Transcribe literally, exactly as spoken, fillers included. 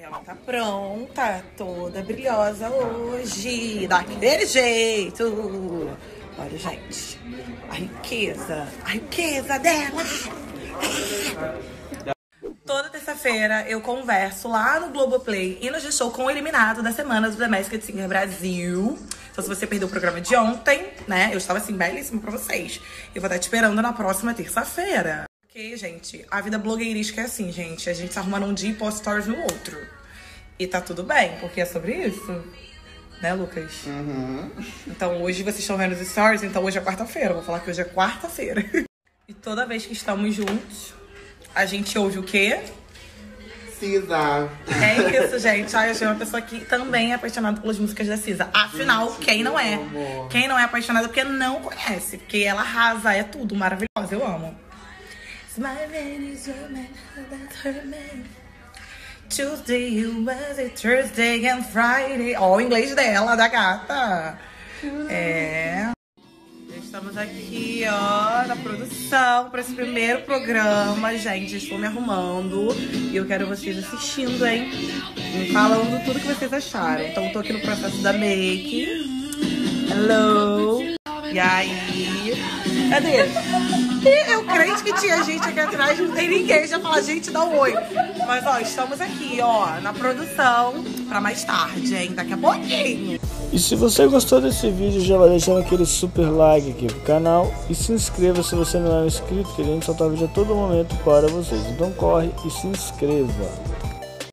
cama tá pronta, toda brilhosa hoje, daquele jeito. Olha, gente, a riqueza, a riqueza dela. Toda terça-feira eu converso lá no Globoplay e no G-Show com o eliminado da semana do The Masked Singer Brasil. Então se você perdeu o programa de ontem, né, eu estava assim, belíssimo pra vocês. Eu vou estar te esperando na próxima terça-feira. Porque, gente, a vida blogueirística é assim, gente. A gente se arruma num dia e posta stories no outro. E tá tudo bem, porque é sobre isso. Né, Lucas? Uhum. Então hoje vocês estão vendo os stories, então hoje é quarta-feira. Vou falar que hoje é quarta-feira. E toda vez que estamos juntos, a gente ouve o quê? Cisa. É isso, gente. Ai, eu sou uma pessoa que também é apaixonada pelas músicas da Cisa. Afinal, quem não é? Quem não é apaixonada porque não conhece. Porque ela arrasa, é tudo maravilhosa. Eu amo. Tuesday, Wednesday, Thursday and Friday. Ó, o inglês dela, da gata. É. Estamos aqui, ó, na produção para esse primeiro programa. Gente, estou me arrumando e eu quero vocês assistindo, hein? Me falando tudo que vocês acharam. Então, tô aqui no processo da make. Hello. E aí? Cadê? Eu crente que tinha gente aqui atrás, não tem ninguém. Já fala, gente, dá um oi. Mas, ó, estamos aqui, ó, na produção pra mais tarde, hein? Daqui a pouquinho. E se você gostou desse vídeo, já vai deixando aquele super like aqui pro canal. E se inscreva se você não é inscrito, que a gente solta vídeo a todo momento para vocês. Então corre e se inscreva.